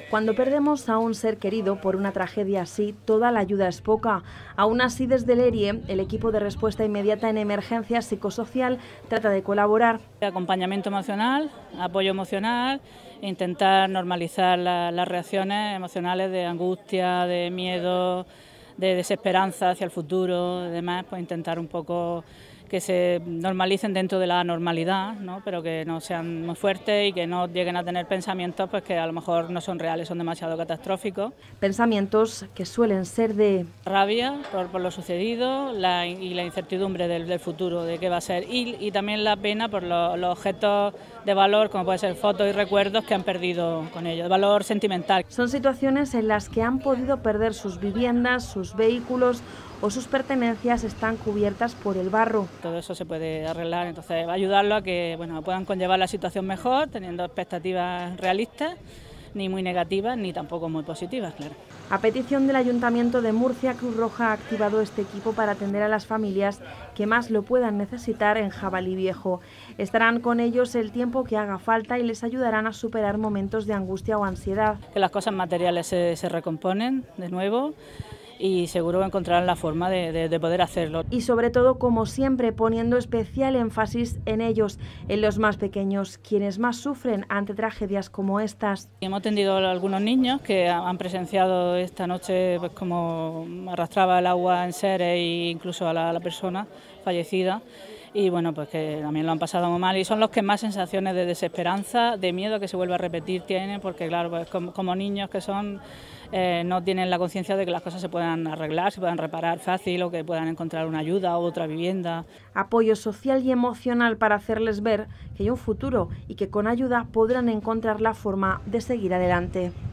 Cuando perdemos a un ser querido por una tragedia así, toda la ayuda es poca. Aún así, desde el ERIE, el equipo de respuesta inmediata en emergencia psicosocial trata de colaborar. Acompañamiento emocional, apoyo emocional, intentar normalizar las reacciones emocionales de angustia, de miedo, de desesperanza hacia el futuro, además, pues intentar un poco que se normalicen dentro de la normalidad, ¿no? Pero que no sean muy fuertes y que no lleguen a tener pensamientos pues que a lo mejor no son reales, son demasiado catastróficos. Pensamientos que suelen ser de rabia por lo sucedido y la incertidumbre del futuro, de qué va a ser, y también la pena por los objetos de valor, como pueden ser fotos y recuerdos que han perdido con ellos, de valor sentimental. Son situaciones en las que han podido perder sus viviendas, sus vehículos o sus pertenencias están cubiertas por el barro. Todo eso se puede arreglar, entonces va a ayudarlo a que puedan conllevar la situación mejor, teniendo expectativas realistas, ni muy negativas ni tampoco muy positivas, claro. A petición del Ayuntamiento de Murcia, Cruz Roja ha activado este equipo para atender a las familias que más lo puedan necesitar en Jabalí Viejo. Estarán con ellos el tiempo que haga falta y les ayudarán a superar momentos de angustia o ansiedad. Que las cosas materiales se recomponen de nuevo y seguro encontrarán la forma de poder hacerlo. Y sobre todo, como siempre, poniendo especial énfasis en ellos, en los más pequeños, quienes más sufren ante tragedias como estas. Hemos atendido a algunos niños que han presenciado esta noche pues como arrastraba el agua en seres e incluso a la persona fallecida. Y bueno, pues que también lo han pasado muy mal y son los que más sensaciones de desesperanza, de miedo que se vuelva a repetir tienen, porque claro, pues como niños que son, no tienen la conciencia de que las cosas se puedan arreglar, se puedan reparar fácil o que puedan encontrar una ayuda u otra vivienda. Apoyo social y emocional para hacerles ver que hay un futuro y que con ayuda podrán encontrar la forma de seguir adelante.